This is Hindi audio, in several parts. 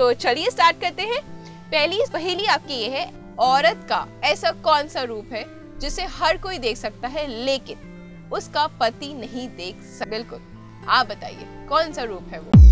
तो चलिए स्टार्ट करते हैं। पहली पहेली आपकी ये है, औरत का ऐसा कौन सा रूप है जिसे हर कोई देख सकता है लेकिन उसका पति नहीं देख सकता। बिल्कुल, आप बताइए कौन सा रूप है वो।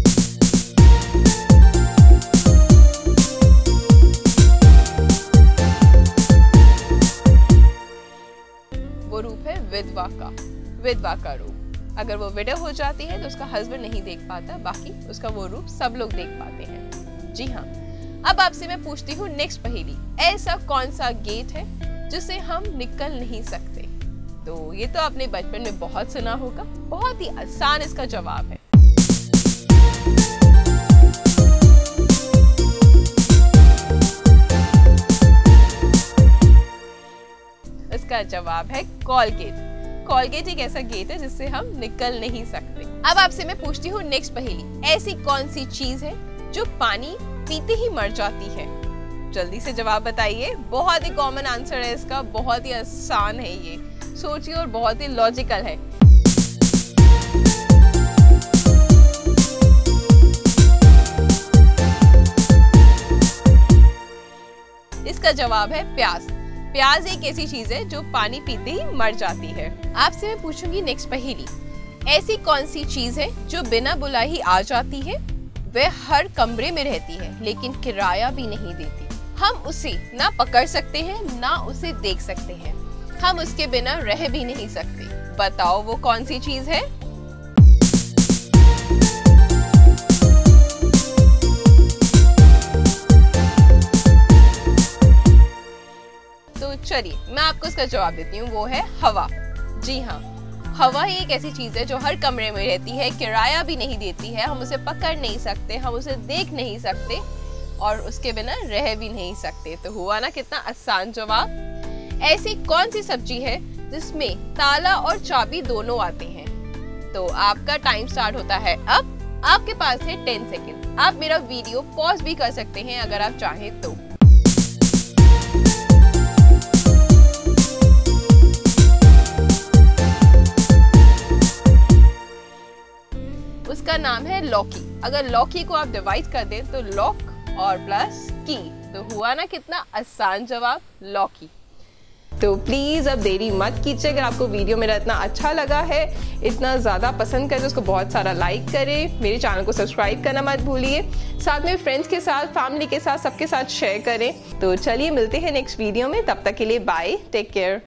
वो रूप है विधवा का रूप। अगर वो विडो हो जाती है तो उसका हस्बैंड नहीं देख पाता, बाकी उसका वो रूप सब लोग देख पाते हैं। जी हाँ। अब आपसे मैं पूछती हूँ नेक्स्ट पहेली, ऐसा कौन सा गेट है जिसे हम निकल नहीं सकते। तो ये तो आपने बचपन में बहुत सुना होगा, बहुत ही आसान इसका जवाब है। इसका जवाब है कॉलगेट। कॉलगेट एक ऐसा गेट है जिससे हम निकल नहीं सकते। अब आपसे मैं पूछती हूँ नेक्स्ट पहेली, ऐसी कौन सी चीज है जो पानी पीते ही मर जाती है। जल्दी से जवाब बताइए। बहुत ही कॉमन आंसर है इसका, बहुत ही आसान है ये, सोचिए, और बहुत ही लॉजिकल है। इसका जवाब है प्यास। प्याज एक ऐसी चीज है जो पानी पीते ही मर जाती है। आपसे मैं पूछूंगी नेक्स्ट पहेली, ऐसी कौन सी चीज है जो बिना बुलाए ही आ जाती है, वह हर कमरे में रहती है लेकिन किराया भी नहीं देती। हम उसे ना पकड़ सकते हैं ना उसे देख सकते हैं, हम उसके बिना रह भी नहीं सकते। बताओ वो कौन सी चीज है। तो चलिए मैं आपको इसका जवाब देती हूँ, वो है हवा। जी हाँ, हवा ही एक ऐसी चीज है जो हर कमरे में रहती है, किराया भी नहीं देती है, हम उसे पकड़ नहीं सकते, हम उसे देख नहीं सकते और उसके बिना रह भी नहीं सकते। तो हुआ ना कितना आसान जवाब। ऐसी कौन सी सब्जी है जिसमें ताला और चाबी दोनों आते हैं। तो आपका टाइम स्टार्ट होता है अब। आपके पास है 10 सेकेंड। आप मेरा वीडियो पॉज भी कर सकते हैं अगर आप चाहें तो। उसका नाम है लौकी। अगर लौकी को आप डिवाइड कर दें तो लॉक और प्लस की, तो हुआ ना कितना आसान जवाब, लौकी। तो प्लीज अब देरी मत कीजिए। अगर आपको वीडियो मेरा इतना अच्छा लगा है, इतना ज्यादा पसंद करें तो उसको बहुत सारा लाइक करें, मेरे चैनल को सब्सक्राइब करना मत भूलिए, साथ में फ्रेंड्स के साथ, फैमिली के साथ, सबके साथ शेयर करें। तो चलिए मिलते हैं नेक्स्ट वीडियो में, तब तक के लिए बाय, टेक केयर।